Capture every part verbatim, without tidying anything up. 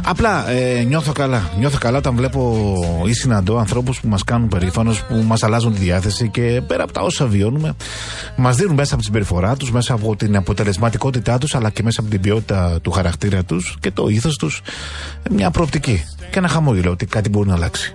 Απλά ε, νιώθω καλά. Νιώθω καλά όταν βλέπω ή συναντώ ανθρώπους που μας κάνουν περήφανος, που μας αλλάζουν τη διάθεση και πέρα από τα όσα βιώνουμε, μας δίνουν μέσα από τη συμπεριφορά τους, μέσα από την αποτελεσματικότητά τους, αλλά και μέσα από την ποιότητα του χαρακτήρα τους και το ήθος τους, μια προοπτική και ένα χαμόγελο ότι κάτι μπορεί να αλλάξει.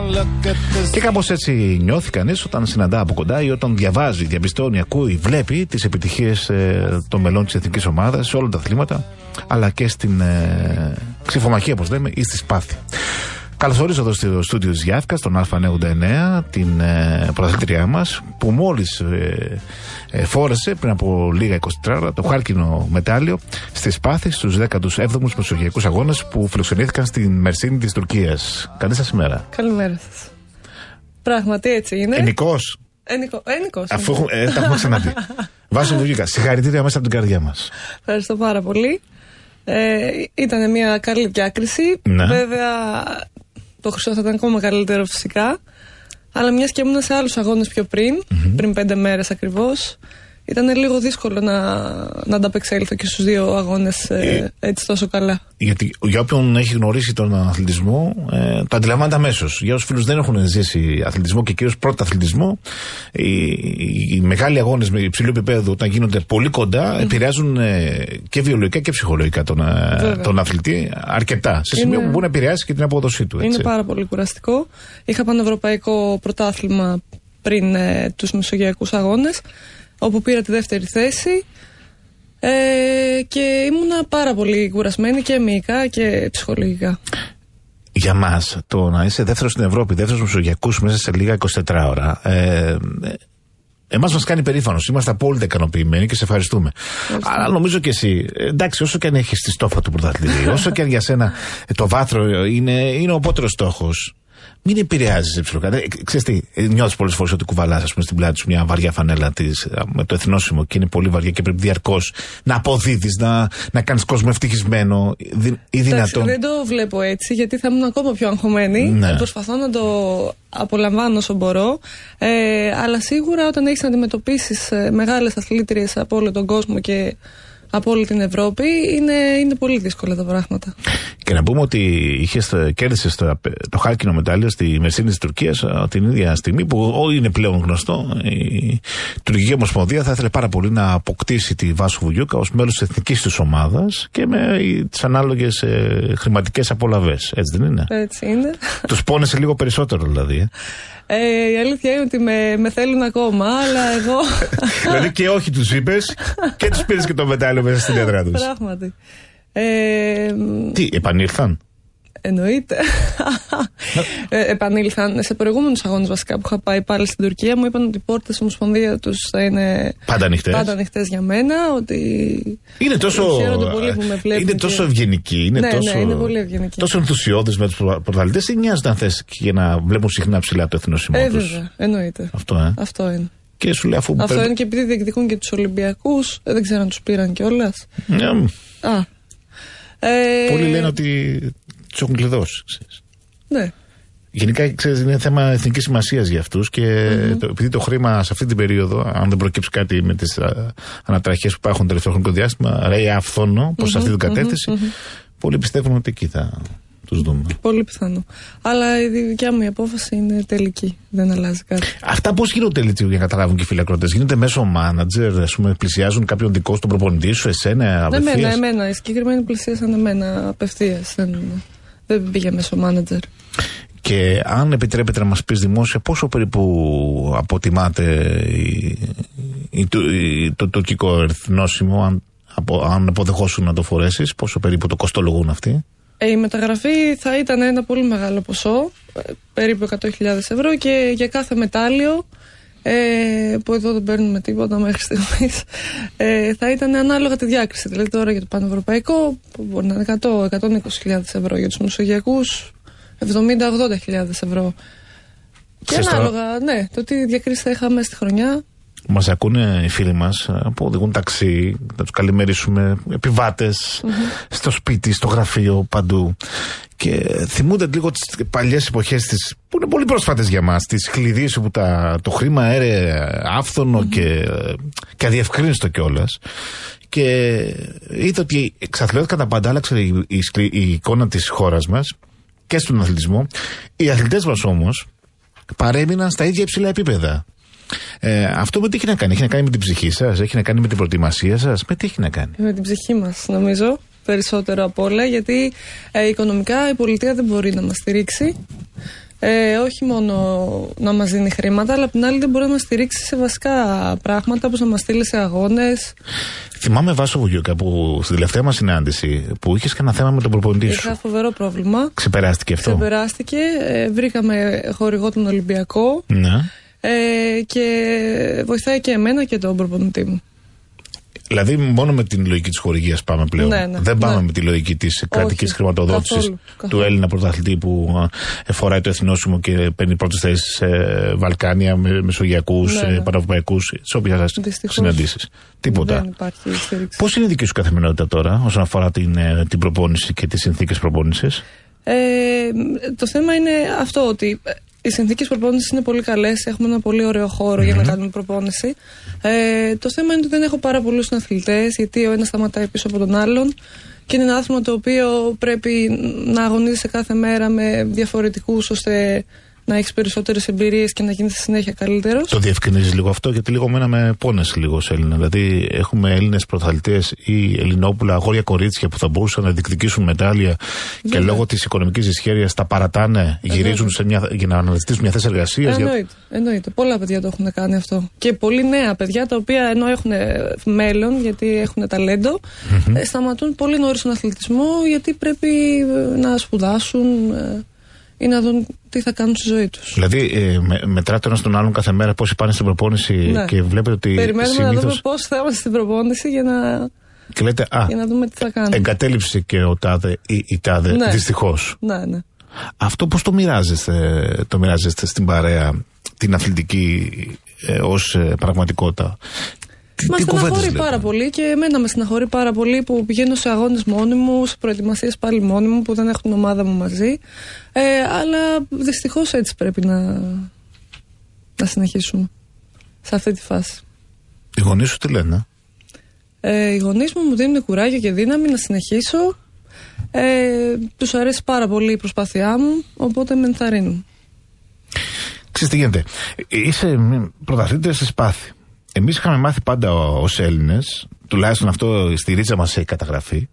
Και κάπως έτσι νιώθει κανείς όταν συναντά από κοντά ή όταν διαβάζει, διαπιστώνει, ακούει, βλέπει τις επιτυχίες ε, των μελών της εθνικής ομάδας σε όλα τα αθλήματα, αλλά και στην ε, ξυφομαχία, όπως λέμε, ή στη σπάθη. Καλωσορίζω εδώ στο στούντιο της Γιάφκας, τον Α ενενήντα εννέα, την ε, πρωταθλήτριά μας, που μόλις ε, ε, φόρεσε πριν από λίγα είκοσι τέσσερις ώρα το χάλκινο μετάλλιο στη Σπάθη στους δέκατους έβδομους Μεσογειακούς Αγώνες που φιλοξενήθηκαν στην Μερσίνη της Τουρκίας. Καλή σας ημέρα. Καλημέρα σας. Πράγματι έτσι είναι. Ενικός. Ενικό, ενικός. Αφού ε, τα έχουμε ξαναπεί. Βάσο Βουγίκα, συγχαρητήρια μέσα από την καρδιά μας. Ευχαριστώ πάρα πολύ. Ε, ήταν μια καλή διάκριση. Ναι. Βέβαια, το χρυσό θα ήταν ακόμα καλύτερο φυσικά. Αλλά μιας και ήμουν σε άλλους αγώνες πιο πριν, mm-hmm. πριν πέντε μέρες ακριβώς, ήταν λίγο δύσκολο να, να ανταπεξέλθω και στους δύο αγώνες ε, έτσι τόσο καλά. Γιατί για όποιον έχει γνωρίσει τον αθλητισμό, ε, το αντιλαμβάνεται αμέσως. Για όσους φίλους δεν έχουν ζήσει αθλητισμό και κυρίως πρώτο αθλητισμό, οι, οι μεγάλοι αγώνες με υψηλό επίπεδο, όταν γίνονται πολύ κοντά, mm-hmm. επηρεάζουν ε, και βιολογικά και ψυχολογικά τον, ε, τον αθλητή αρκετά. Σε σημείο είναι... που μπορεί να επηρεάσει και την απόδοσή του. Έτσι. Είναι πάρα πολύ κουραστικό. Είχα πανευρωπαϊκό πρωτάθλημα πριν ε, τους Μεσογειακούς Αγώνες, όπου πήρα τη δεύτερη θέση ε, και ήμουνα πάρα πολύ κουρασμένη και μυϊκά και ψυχολογικά. Για μας, το να είσαι δεύτερος στην Ευρώπη, δεύτερος Μεσογειακούς μέσα σε λίγα εικοσιτέσσερις ώρα, ε, εμάς μας κάνει περήφανος. Είμαστε απόλυτα ικανοποιημένοι και σε ευχαριστούμε. Ευχαριστώ. Αλλά νομίζω και εσύ, εντάξει, όσο και αν έχεις τη στόφα του πρωταθλητή, όσο και αν για σένα το βάθρο είναι, είναι ο απότερος στόχος, μην επηρεάζει ψηλοκάτω. Ξέρεις τι, νιώθεις πολλές φορές ότι κουβαλάς, ας πούμε, στην πλάτη σου μια βαριά φανέλα της, με το εθνόσημο και είναι πολύ βαριά και πρέπει διαρκώς να αποδίδεις, να, να κάνεις κόσμο ευτυχισμένο ή δυνατόν. Δεν το βλέπω έτσι, γιατί θα ήμουν ακόμα πιο αγχωμένη. Ναι. Προσπαθώ να το απολαμβάνω όσο μπορώ. Ε, αλλά σίγουρα όταν έχεις να αντιμετωπίσεις μεγάλες αθλήτριες από όλο τον κόσμο και από όλη την Ευρώπη, είναι, είναι πολύ δύσκολα τα πράγματα. Και να πούμε ότι είχες, κέρδισες το, το χάλκινο μετάλλιο στη Μερσίνη της Τουρκίας την ίδια στιγμή που είναι πλέον γνωστό. Η Τουρκική Ομοσπονδία θα ήθελε πάρα πολύ να αποκτήσει τη Βάσο Βουγιούκα ως μέλος της εθνικής της ομάδας και με τις ανάλογες ε, χρηματικές απολαβές. Έτσι δεν είναι? Έτσι είναι. Τους πόνεσε λίγο περισσότερο δηλαδή. Ε. Ε, η αλήθεια είναι ότι με, με θέλουν ακόμα, αλλά εγώ. Δηλαδή και όχι τους είπες και τους πήρες και το μετάλλιο μέσα στην έδρα τους. Πράγματι. Ε, Τι, επανήλθαν? Εννοείται. ε, επανήλθαν. Σε προηγούμενους αγώνες βασικά που είχα πάει πάλι στην Τουρκία, μου είπαν ότι οι πόρτες της Ομοσπονδίας τους θα είναι πάντα ανοιχτές. Πάντα ανοιχτές για μένα. Ότι είναι τόσο, πολύ που με βλέπουν είναι τόσο και... ευγενική. Είναι, ναι, τόσο, ναι, είναι πολύ ευγενική. Τόσο ενθουσιώδες με τους πρωταθλητές ή νοιάζονται αν θες για να βλέπουν συχνά ψηλά το εθνόσημό ε, τους? Βέβαια, εννοείται. Αυτό, ε? Αυτό είναι. Και σου λέει, αφού Αυτό πρέπει... είναι και επειδή διεκδικούν και τους Ολυμπιακούς. Δεν ξέρω αν τους πήραν κιόλας. Yeah. Α. Ε... Πολλοί λένε ότι τους έχουν κλειδώσει. Ναι. Γενικά, ξέρεις, είναι θέμα εθνικής σημασίας για αυτούς και mm-hmm. το, επειδή το χρήμα σε αυτή την περίοδο, αν δεν προκύψει κάτι με τις α, ανατραχές που υπάρχουν τελευταίο χρονικό διάστημα, ρέει αυθόνο προς mm-hmm. αυτή την κατεύθυνση, mm-hmm. πολλοί πιστεύουν ότι εκεί θα τους δούμε. Πολύ πιθανό. Αλλά η δικιά μου η απόφαση είναι τελική. Δεν αλλάζει κάτι. Αυτά πώς γίνονται τελικά για να καταλάβουν και οι φιλακρότες? Γίνονται μέσω μάνατζερ, ας πούμε, πλησιάζουν κάποιον δικό στον προπονητή σου, εσένα, απευθείας? Εμένα, εμένα. Οι συγκεκριμένοι πλησίασαν εμένα απευθείας. Δεν, δεν πήγε μέσω μάνατζερ. Και αν επιτρέπετε να μας πεις δημόσια, πόσο περίπου αποτιμάται η, η, η, το τουρκικό εθνόσημο, αν, απο, αν αποδεχόσουν να το φορέσεις, πόσο περίπου το κοστολογούν αυτοί? Ε, η μεταγραφή θα ήταν ένα πολύ μεγάλο ποσό, περίπου εκατό χιλιάδες ευρώ, και για κάθε μετάλλιο, ε, που εδώ δεν παίρνουμε τίποτα μέχρι στιγμής, ε, θα ήταν ανάλογα τη διάκριση. Δηλαδή τώρα για το πανευρωπαϊκό που μπορεί να είναι εκατό με εκατόν είκοσι χιλιάδες ευρώ, για τους μεσογειακούς εβδομήντα με ογδόντα χιλιάδες ευρώ. Και ανάλογα, ναι, το τι διακρίσεις θα είχαμε στη χρονιά. Μας ακούνε οι φίλοι μας που οδηγούν ταξί, να τους καλημερίσουμε, επιβάτες, mm-hmm. στο σπίτι, στο γραφείο, παντού. Και θυμούνται λίγο τις παλιές εποχές της, που είναι πολύ πρόσφατες για μας, τις χλειδίες όπου τα, το χρήμα έρε άφθονο mm-hmm. και, και αδιευκρίνιστο κιόλας. και είδε ότι εξαθλιώθηκαν τα πάντα, άλλαξε η, η, η εικόνα της χώρας μας και στον αθλητισμό. Οι αθλητές μας όμως παρέμειναν στα ίδια υψηλά επίπεδα. Ε, αυτό με τι έχει να κάνει? Έχει να κάνει με την ψυχή σας, έχει να κάνει με την προετοιμασία σας, με τι έχει να κάνει? Με την ψυχή μας, νομίζω, περισσότερο απ' όλα, γιατί ε, οικονομικά η πολιτεία δεν μπορεί να μας στηρίξει. Ε, όχι μόνο να μας δίνει χρήματα, αλλά απ' την άλλη δεν μπορεί να μας στηρίξει σε βασικά πράγματα, όπως να μας στείλει σε αγώνες. Θυμάμαι, Βάσο Βουγιούκα, που στην τελευταία μας συνάντηση που είχες κανένα θέμα με τον προπονητή σου. Είχα φοβερό πρόβλημα. Ξεπεράστηκε αυτό? Ξεπεράστηκε. Ε, βρήκαμε χορηγό τον Ολυμπιακό. Ναι. Ε, και βοηθάει και εμένα και τον προπονητή μου. Δηλαδή, μόνο με την λογική της χορηγίας πάμε πλέον. Ναι, ναι, δεν πάμε ναι. με τη λογική της κρατικής χρηματοδότησης καθόλου, του καθόλου. Έλληνα πρωταθλητή που ε, φοράει το εθνόσημο και παίρνει πρώτες θέσεις σε Βαλκάνια, με, μεσογειακούς, ναι, ναι. πανευρωπαϊκούς, σε όποιες συναντήσεις. Τίποτα. Δεν υπάρχει στήριξη. Πώς είναι η δική σου καθημερινότητα τώρα όσον αφορά την, ε, την προπόνηση και τις συνθήκες προπόνησης? Ε, το θέμα είναι αυτό, ότι οι συνθήκες προπόνησης είναι πολύ καλές. Έχουμε ένα πολύ ωραίο χώρο mm-hmm. για να κάνουμε προπόνηση. Ε, το θέμα είναι ότι δεν έχω πάρα πολλούς αθλητές, γιατί ο ένας σταματάει πίσω από τον άλλον. Και είναι ένα άθλημα το οποίο πρέπει να αγωνίζεσαι κάθε μέρα με διαφορετικούς, ώστε να έχεις περισσότερες εμπειρίες και να γίνεις στη συνέχεια καλύτερος. Το διευκρινίζεις λίγο αυτό, γιατί λίγο μένα με πόνες λίγο σε Έλληνα. Δηλαδή, έχουμε Έλληνες πρωταθλητές ή Ελληνόπουλα, αγόρια κορίτσια που θα μπορούσαν να διεκδικήσουν μετάλλια και λόγω της οικονομικής δυσχέρειας τα παρατάνε, γυρίζουν σε μια, για να αναζητήσουν μια θέση εργασίας. Εννοείται, για... εννοείται. Πολλά παιδιά το έχουν κάνει αυτό. Και πολύ νέα παιδιά, τα οποία ενώ έχουν μέλλον, γιατί έχουν ταλέντο, mm-hmm. σταματούν πολύ νωρίς τον αθλητισμό, γιατί πρέπει να σπουδάσουν ή να δουν τι θα κάνουν στη ζωή τους. Δηλαδή, ε, με, μετράτε ένας τον άλλον κάθε μέρα πόσοι πάνε στην προπόνηση, ναι. και βλέπετε ότι. Περιμένουμε συνήθως... να δούμε πώς θα είμαστε στην προπόνηση για να, και λέτε, α, για να δούμε τι θα κάνουμε. Εγκατέλειψε και ο τάδε ή η τάδε, ναι. δυστυχώς. Ναι, ναι. Αυτό πώς το μοιράζεστε, το μοιράζεστε στην παρέα, την αθλητική ε, ως ε, πραγματικότητα? Μα στεναχωρεί πάρα πολύ, και εμένα με στεναχωρεί πάρα πολύ που πηγαίνω σε αγώνες μόνη μου, σε προετοιμασίες πάλι μόνη μου, που δεν έχω την ομάδα μου μαζί. Ε, αλλά δυστυχώς έτσι πρέπει να, να συνεχίσουμε σε αυτή τη φάση. Οι γονείς σου τι λένε? Ε, οι γονείς μου μου δίνουν κουράγιο και δύναμη να συνεχίσω. Ε, τους αρέσει πάρα πολύ η προσπάθειά μου, οπότε με ενθαρρύνουν. Ξέρεις τι γίνεται? Είσαι πρωταθλήτρια σε σπάθη. Εμείς είχαμε μάθει πάντα ως Έλληνες, τουλάχιστον αυτό στη ρίτσα μας έχει καταγραφεί,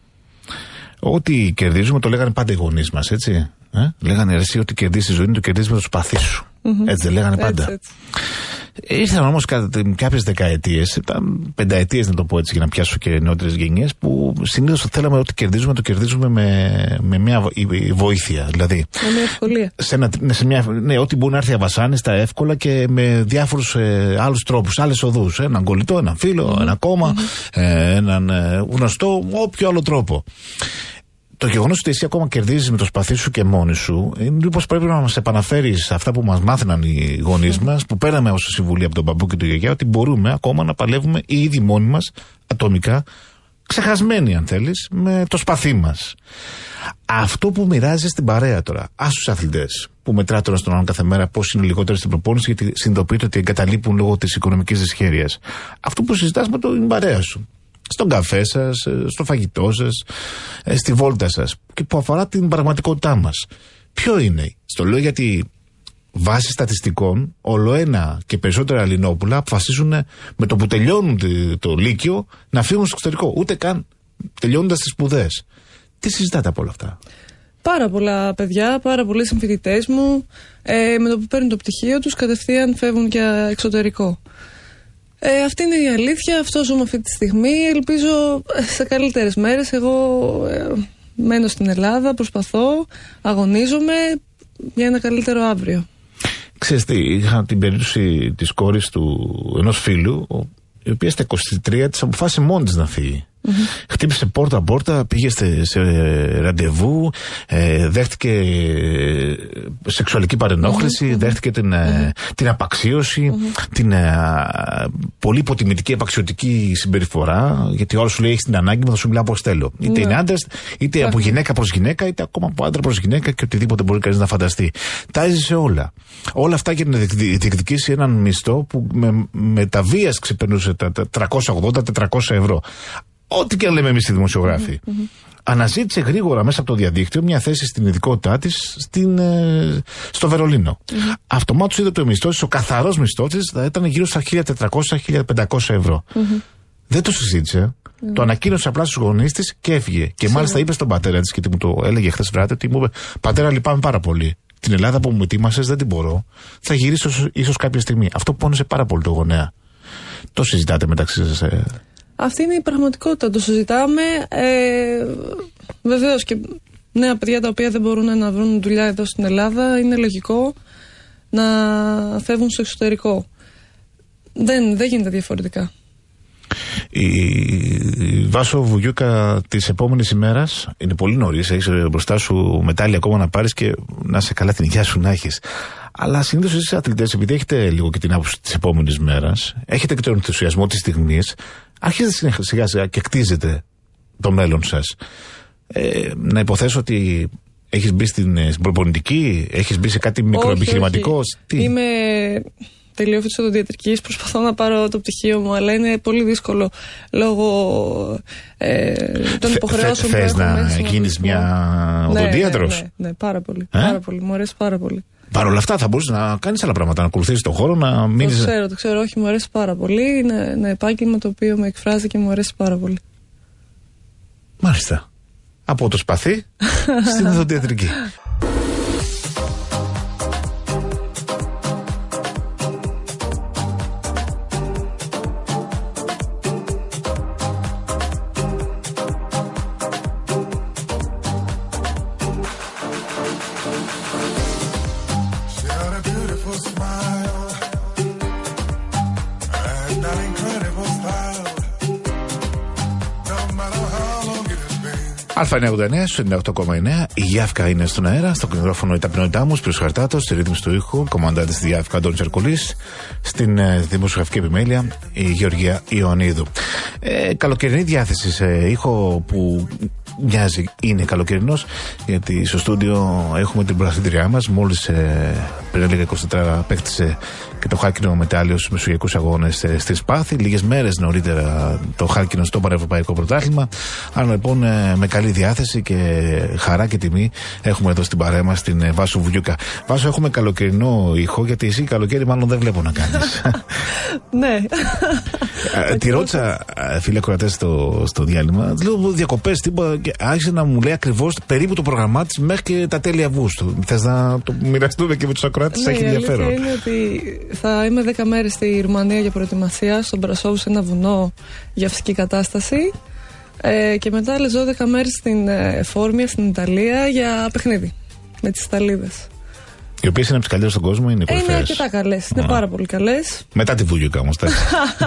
ότι κερδίζουμε, το λέγανε πάντα οι γονείς μας, έτσι. Ε? Λέγανε εσύ ότι κερδίζεις τη ζωή, το κερδίζεις με το σπαθί σου. Mm-hmm. Έτσι δεν λέγανε πάντα? Έτσι, έτσι. Ήρθαν όμως κάποιες δεκαετίες, πενταετίες να το πω έτσι για να πιάσω και νεότερες γενιές, που συνήθως θέλαμε ότι κερδίζουμε, το κερδίζουμε με, με μια βοήθεια. Δηλαδή, με μια ευκολία. Σε ένα, σε μια, ναι, ό,τι μπορεί να έρθει αβασάνιστα, εύκολα και με διάφορους ε, άλλους τρόπους, άλλες οδούς. Έναν κολλητό, έναν φίλο, mm-hmm. ένα κόμμα, mm-hmm. ε, έναν ε, γνωστό, όποιο άλλο τρόπο. Το γεγονός ότι εσύ ακόμα κερδίζεις με το σπαθί σου και μόνη σου, μήπως πρέπει να μας επαναφέρεις αυτά που μας μάθαιναν οι γονείς μας, που πέραμε ως συμβουλή από τον παππού και τον γιαγιά, ότι μπορούμε ακόμα να παλεύουμε οι ίδιοι μόνοι μας, ατομικά, ξεχασμένοι αν θέλεις, με το σπαθί μας. Αυτό που μοιράζει στην παρέα τώρα, ας τους αθλητές που μετρά τώρα στον άλλον κάθε μέρα πώς είναι λιγότερο στην προπόνηση, γιατί συνειδητοποιείτε ότι εγκαταλείπουν λόγω της οικονομικής δυσχέρειας. Αυτό που συζητάς με την παρέα σου, στον καφέ σας, στο φαγητό σας, στη βόλτα σας, και που αφορά την πραγματικότητά μας. Ποιο είναι? Στο λέω γιατί βάσει στατιστικών ολοένα και περισσότερα Ελληνόπουλα αποφασίζουν με το που τελειώνουν το λύκειο να φύγουν στο εξωτερικό, ούτε καν τελειώνοντας τις σπουδές. Τι συζητάτε από όλα αυτά? Πάρα πολλά παιδιά, πάρα πολλοί συμφοιτητές μου, ε, με το που παίρνουν το πτυχίο τους κατευθείαν φεύγουν για εξωτερικό. Ε, αυτή είναι η αλήθεια, αυτό ζούμε αυτή τη στιγμή. Ελπίζω σε καλύτερες μέρες. Εγώ ε, μένω στην Ελλάδα, προσπαθώ, αγωνίζομαι για ένα καλύτερο αύριο. Ξέρεις τι, είχα την περίπτωση της κόρης του ενός φίλου, η οποία στα είκοσι τρία της αποφάσισε μόνη της να φύγει. Mm-hmm. Χτύπησε πόρτα-πόρτα, πήγε σε, σε ραντεβού, ε, δέχτηκε σεξουαλική παρενόχληση, mm-hmm. δέχτηκε την, mm-hmm. την απαξίωση, mm-hmm. την ε, πολύ υποτιμητική απαξιωτική συμπεριφορά, γιατί όλο σου λέει έχει την ανάγκη μου, θα σου μιλάω πώς θέλω. Είτε mm-hmm. είναι άντρας, είτε mm-hmm. από γυναίκα προς γυναίκα, είτε ακόμα από άντρα προς γυναίκα και οτιδήποτε μπορεί κανείς να φανταστεί. Τα έζησε όλα. Όλα αυτά για να διεκδικήσει έναν μισθό που με, με τα βίας ξεπερνούσε τα τριακόσια ογδόντα με τετρακόσια ευρώ. Ό,τι και λέμε εμείς οι δημοσιογράφοι. Mm-hmm, mm-hmm. Αναζήτησε γρήγορα μέσα από το διαδίκτυο μια θέση στην ειδικότητά της στην, ε, στο Βερολίνο. Mm-hmm. Αυτομάτως είδε το μισθό της, ο καθαρός μισθός της θα ήταν γύρω στα χίλια τετρακόσια με χίλια πεντακόσια ευρώ. Mm-hmm. Δεν το συζήτησε. Mm-hmm. Το ανακοίνωσε απλά στους γονείς της και έφυγε. Και Σίγουρα. Μάλιστα είπε στον πατέρα της, και μου το έλεγε χθες βράδυ, ότι μου είπε: πατέρα, λυπάμαι πάρα πολύ. Την Ελλάδα που μου ετοίμασες δεν την μπορώ. Θα γυρίσω ίσως κάποια στιγμή. Αυτό πόνεσε πάρα πολύ το γονέα. Το συζητάτε μεταξύ σας? Ε... Αυτή είναι η πραγματικότητα. Το συζητάμε. Ε, βεβαίως και νέα παιδιά τα οποία δεν μπορούν να βρουν δουλειά εδώ στην Ελλάδα, είναι λογικό να φεύγουν στο εξωτερικό. Δεν, δεν γίνεται διαφορετικά. Η Βάσο Βουγιούκα της επόμενης ημέρας, είναι πολύ νωρίς, έχεις μπροστά σου μετάλλια ακόμα να πάρεις και να σε καλά την υγεία σου να έχεις. Αλλά συνήθως εσείς αθλητές, επειδή έχετε λίγο και την άποψη της επόμενης μέρας, έχετε και τον ενθουσιασμό της στιγμής, αρχίζετε σιγά σιγά και κτίζετε το μέλλον σας. Ε, να υποθέσω ότι έχεις μπει στην, στην προπονητική, έχεις μπει σε κάτι μικροεπιχειρηματικό. Όχι, όχι. Είμαι τελειώ φυσιοδοντιατρικής, προσπαθώ να πάρω το πτυχίο μου, αλλά είναι πολύ δύσκολο λόγω ε, των υποχρεώσεων που έχω. Θες να γίνεις μια οδοντίατρος? Ναι, ναι, ναι, πάρα πολύ, ε? πάρα πολύ, μου αρέσει πάρα πολύ. Παρ' όλα αυτά θα μπορείς να κάνεις άλλα πράγματα, να ακολουθήσεις τον χώρο, να μείνεις... Το ξέρω, το ξέρω, όχι, μου αρέσει πάρα πολύ, είναι ένα επάγγελμα το οποίο με εκφράζει και μου αρέσει πάρα πολύ. Μάλιστα. Από το σπαθί στην οδοντιατρική. Α εννιακόσια ογδόντα εννέα, στο ενενήντα οκτώ κόμμα εννέα. Η Γιάφκα είναι στον αέρα. Στο μικρόφωνο η ταπεινότητά μου, Σπύρος Χαρτάτος. Στη ρύθμιση του ήχου, κομμαντάτη στη Γιάφκα, Αντώνης Τσαρκουλής. Στην ε, δημοσιογραφική επιμέλεια, η Γεωργία Ιωαννίδου. Ε, καλοκαιρινή διάθεση σε ήχο που μοιάζει είναι καλοκαιρινός, γιατί στο στούντιο έχουμε την πρωταθλήτριά μας. Μόλις ε, πριν λίγα είκοσι τέσσερις ώρα παίκτησε και το χάλκινο μετάλλιο στους μεσογειακούς αγώνες ε, στη Σπάθη. Λίγες μέρες νωρίτερα το χάλκινο στο Πανευρωπαϊκό Πρωτάθλημα. Άρα λοιπόν ε, με καλή διάθεση και χαρά και τιμή έχουμε εδώ στην παρέα μας την ε, Βάσο Βουγιούκα. Βάσο, έχουμε καλοκαιρινό ήχο, γιατί εσύ καλοκαίρι μάλλον δεν βλέπω να κάνεις. Ναι. Τη ρώτησα, φίλε ακροατές, στο, στο διάλειμμα, λέω διακοπές, τίποτα, και άρχισε να μου λέει ακριβώς περίπου το πρόγραμμά της μέχρι και τα τέλη Αυγούστου. Θες να το μοιραστούμε και με τους ακροάτες? Ναι, έχει ενδιαφέρον. Η αλήθεια είναι ότι θα είμαι δέκα μέρες στη Ρουμανία για προετοιμασία, στον Μπρασόβο, σε ένα βουνό για φυσική κατάσταση. Ε, και μετά άλλες δώδεκα μέρες στην ε, Φόρμια, στην Ιταλία, για παιχνίδι με τις Ιταλίδες. Οι οποίες είναι από τις καλύτερες στον κόσμο, είναι κορυφαίες. Είναι αρκετά καλές, είναι πάρα πολύ καλές. Μετά τη Βουγιούκα όμως, εντάξει.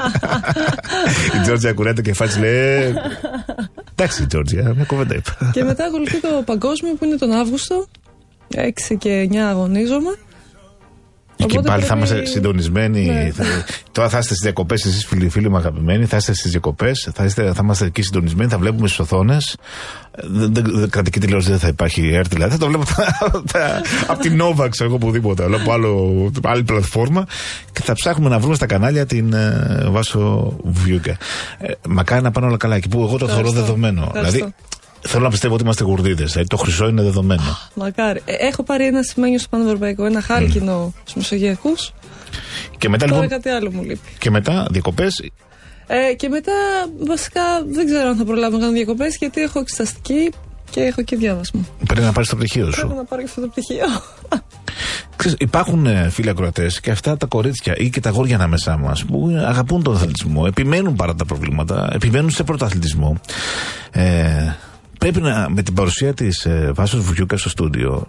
Η Τζόρτζια κουρέται και φάτσε, λέει. Εντάξει, η Τζόρτζια, μια κουβέντα είπα. Και μετά ακολουθεί το παγκόσμιο που είναι τον Αύγουστο. έξι και εννιά αγωνίζομαι. Και πάλι πρέπει... θα είμαστε συντονισμένοι. Ναι. Θα... Τώρα θα είστε στις διακοπές, εσείς φίλοι, φίλοι μου αγαπημένοι, θα είστε στις διακοπές, θα, είστε, θα είμαστε εκεί συντονισμένοι, θα βλέπουμε στις οθόνες. Κρατική τηλεόραση δεν θα υπάρχει, έρθει δηλαδή. Θα το βλέπω από την Nova, ξέρω εγώ, οπουδήποτε, από άλλο, άλλη πλατφόρμα, και θα ψάχνουμε να βρούμε στα κανάλια την uh, Βάσο Βουγιούκα. Ε, μακάρι να πάνε όλα καλά, εκεί που εγώ το θεωρώ δεδομένο. Δηλαδή, θέλω να πιστεύω ότι είμαστε γουρδίδες. Δηλαδή το χρυσό είναι δεδομένο. Μακάρι. Ε, έχω πάρει ένα σημαίνιο στο Πανευρωπαϊκό, ένα χάλκινο mm. στους μεσογειακούς. Και μετά τώρα λοιπόν. Κάτι άλλο μου λείπει. Και μετά διακοπές. Ε, και μετά βασικά δεν ξέρω αν θα προλάβω να κάνω διακοπές, γιατί έχω εξεταστική και έχω και διάβασμα. Πρέπει να πάρεις το πτυχίο σου. Πρέπει να πάρω και αυτό το πτυχίο. Ξέρεις, υπάρχουν ε, φίλοι ακροατές και αυτά τα κορίτσια ή και τα αγόρια ανάμεσά μας που αγαπούν τον αθλητισμό, επιμένουν παρά τα προβλήματα, επιμένουν σε πρωταθλητισμό. Ε, Πρέπει να, με την παρουσία της ε, Βάσος Βουγιούκα στο στούντιο,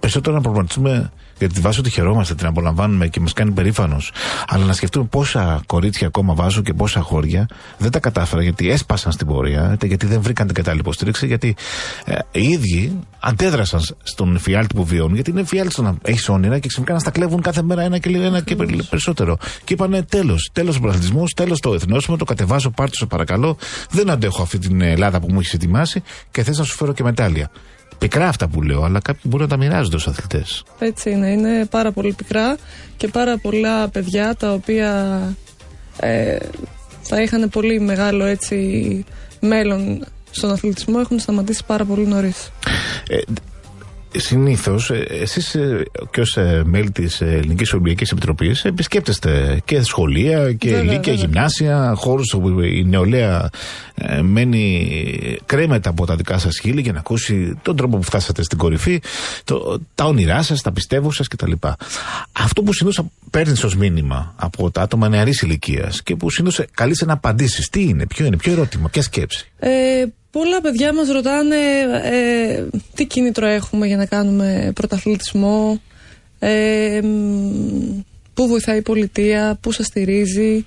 περισσότερο να προγραμματιστούμε για τη βάση ότι χαιρόμαστε, την απολαμβάνουμε και μας κάνει περήφανος. Αλλά να σκεφτούμε πόσα κορίτσια ακόμα βάζουν και πόσα αγόρια δεν τα κατάφεραν γιατί έσπασαν στην πορεία, είτε γιατί δεν βρήκαν την κατάλληλη υποστήριξη, γιατί ε, οι ίδιοι αντέδρασαν στον εφιάλτη που βιώνουν. Γιατί είναι εφιάλτη να έχει όνειρα και ξαφνικά να στα κλέβουν κάθε μέρα ένα και, ένα και περισσότερο. Και είπανε τέλος, τέλος ο πρωταθλητισμός, τέλος το εθνόσημο, το κατεβάζω, πάρτε σε παρακαλώ. Δεν αντέχω αυτή την Ελλάδα που μου έχει ετοιμάσει και θες να σου φέρω και μετάλλια. Πικρά αυτά που λέω, αλλά κάποιοι μπορούν να τα μοιράζονται ως αθλητές. Έτσι είναι, είναι πάρα πολύ πικρά και πάρα πολλά παιδιά τα οποία ε, θα είχαν πολύ μεγάλο έτσι μέλλον στον αθλητισμό έχουν σταματήσει πάρα πολύ νωρίς. Ε, Συνήθως, εσείς και ως μέλη της Ελληνικής Ολυμπιακής Επιτροπής επισκέπτεστε και σχολεία και λύκεια, γυμνάσια, χώρους όπου η νεολαία ε, μένει κρέμεται από τα δικά σας χείλη για να ακούσει τον τρόπο που φτάσατε στην κορυφή, το, τα όνειρά σας, τα πιστεύω σας κτλ. Αυτό που συνήθως παίρνεις ως μήνυμα από τα άτομα νεαρής ηλικίας και που συνήθως καλείσαι να απαντήσεις, τι είναι, ποιο είναι, ποιο ερώτημα, ποια σκέψη. Ε, Πολλά παιδιά μας ρωτάνε ε, τι κίνητρο έχουμε για να κάνουμε πρωταθλητισμό, ε, πού βοηθάει η πολιτεία, πού σας στηρίζει.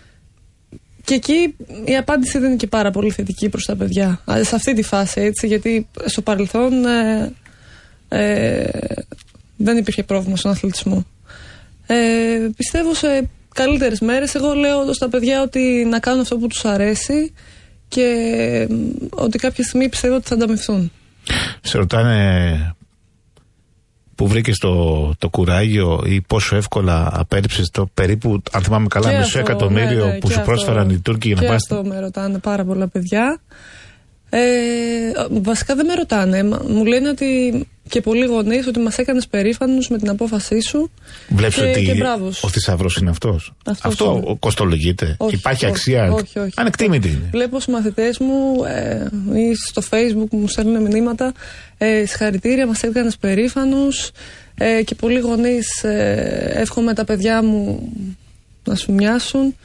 Και εκεί η απάντηση δεν είναι και πάρα πολύ θετική προς τα παιδιά. Σε αυτή τη φάση, έτσι, γιατί στο παρελθόν ε, ε, δεν υπήρχε πρόβλημα στον αθλητισμό. Ε, πιστεύω σε καλύτερες μέρες, εγώ λέω στα παιδιά ότι να κάνουν αυτό που τους αρέσει και ότι κάποια στιγμή πιστεύω ότι θα ανταμυφθούν. Σε ρωτάνε που βρήκες το, το κουράγιο ή πόσο εύκολα απέρριψες το περίπου, αν θυμάμαι καλά, και μισό αυτό, εκατομμύριο ναι, ναι, που σου αυτό, πρόσφεραν οι Τούρκοι για να πας. Και αυτό με ρωτάνε πάρα πολλά παιδιά. Ε, βασικά δεν με ρωτάνε. Μου λένε ότι και πολλοί γονείς ότι μας έκανες περήφανους με την απόφασή σου. Βλέπεις και, ότι και ο θησαυρός είναι αυτός. αυτός Αυτό είναι. Κοστολογείται. Όχι, υπάρχει όχι, αξία. Όχι, όχι. Ανεκτήμητη είναι. Βλέπω στους μαθητές μου ε, ή στο Facebook μου στέλνουν μηνύματα. Ε, συγχαρητήρια, μας έκανες περήφανους. Ε, και πολλοί γονείς ε, εύχομαι τα παιδιά μου να σου μοιάσουν.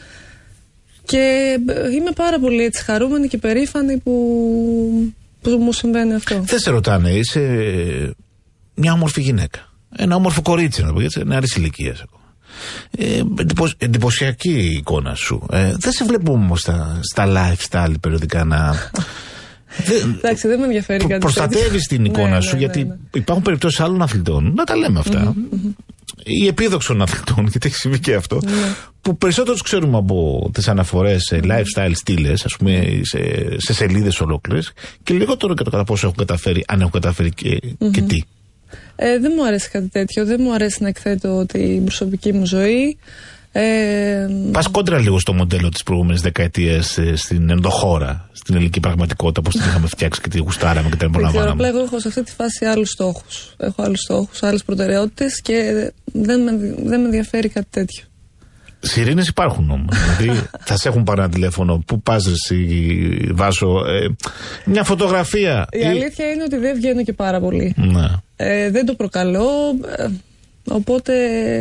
Και είμαι πάρα πολύ έτσι χαρούμενη και περήφανη που, που μου συμβαίνει αυτό. Δεν σε ρωτάνε, είσαι μια όμορφη γυναίκα. Ένα όμορφο κορίτσι, να πω έτσι, νεαρής ηλικίας ακόμα. Ε, εντυπωσ, εντυπωσιακή η εικόνα σου. Ε, δεν σε βλέπουμε όμως στα, στα lifestyle περιοδικά να. Εντάξει, δεν με ενδιαφέρει κάτι. Προστατεύεις την εικόνα ναι, σου, ναι, γιατί ναι, ναι. υπάρχουν περιπτώσεις άλλων αθλητών, να τα λέμε αυτά. Mm-hmm, mm-hmm. Ή επίδοξων αθλητών, γιατί έχει συμβεί και αυτό, ναι. που περισσότερους ξέρουμε από τις αναφορές σε lifestyle στήλες, ας πούμε, σε, σε σελίδες ολόκληρες, και λιγότερο και το κατά πόσο έχουν καταφέρει, αν έχουν καταφέρει και, mm-hmm. και τι. Ε, δεν μου αρέσει κάτι τέτοιο. Δεν μου αρέσει να εκθέτω την προσωπική μου ζωή. Ε, Πας κόντρα λίγο στο μοντέλο της προηγούμενης δεκαετίας στην ενδοχώρα, στην ελληνική πραγματικότητα, πώς την είχαμε φτιάξει και τη γουστάραμε και την απολαμβάναμε. Απλά εγώ έχω σε αυτή τη φάση άλλους στόχους. Έχω άλλους στόχους, άλλες προτεραιότητες και δεν με, δεν με ενδιαφέρει κάτι τέτοιο. Σιρήνες υπάρχουν όμως. Δηλαδή θα σε έχουν πάρει ένα τηλέφωνο. Πού πας εσύ, Βάσο, ε, μια φωτογραφία. Η ή... αλήθεια είναι ότι δεν βγαίνω και πάρα πολύ. Ναι. Ε, δεν το προκαλώ. Ε, οπότε.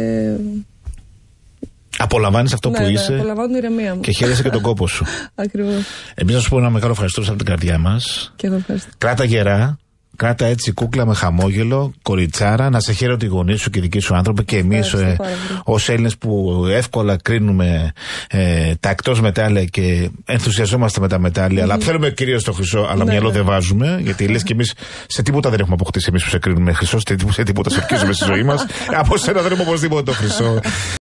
Απολαμβάνεις αυτό ναι, που ναι, είσαι. Απολαμβάνω την ηρεμία μου. Και χαίρεσαι και τον κόπο σου. Ακριβώς. Εμείς να σου πω ένα μεγάλο ευχαριστώ από την καρδιά μας. Και εγώ ευχαριστώ. Κράτα γερά. Κράτα έτσι κούκλα με χαμόγελο, κοριτσάρα, να σε χαίρονται οι γονείς σου και οι δικοί σου άνθρωποι και εμείς ε, ως Έλληνες που εύκολα κρίνουμε ε, τα εκτός μετάλλια και ενθουσιαζόμαστε με τα μετάλλια, mm-hmm. αλλά θέλουμε κυρίως το χρυσό, αλλά ναι, μυαλό ναι. δεν βάζουμε, γιατί λες και εμείς σε τίποτα δεν έχουμε αποκτήσει εμείς που σε κρίνουμε χρυσό, σε τίποτα σε ορκίζουμε στη ζωή μας. Από σένα δεν έχουμε οπωσδήποτε το χρυσό.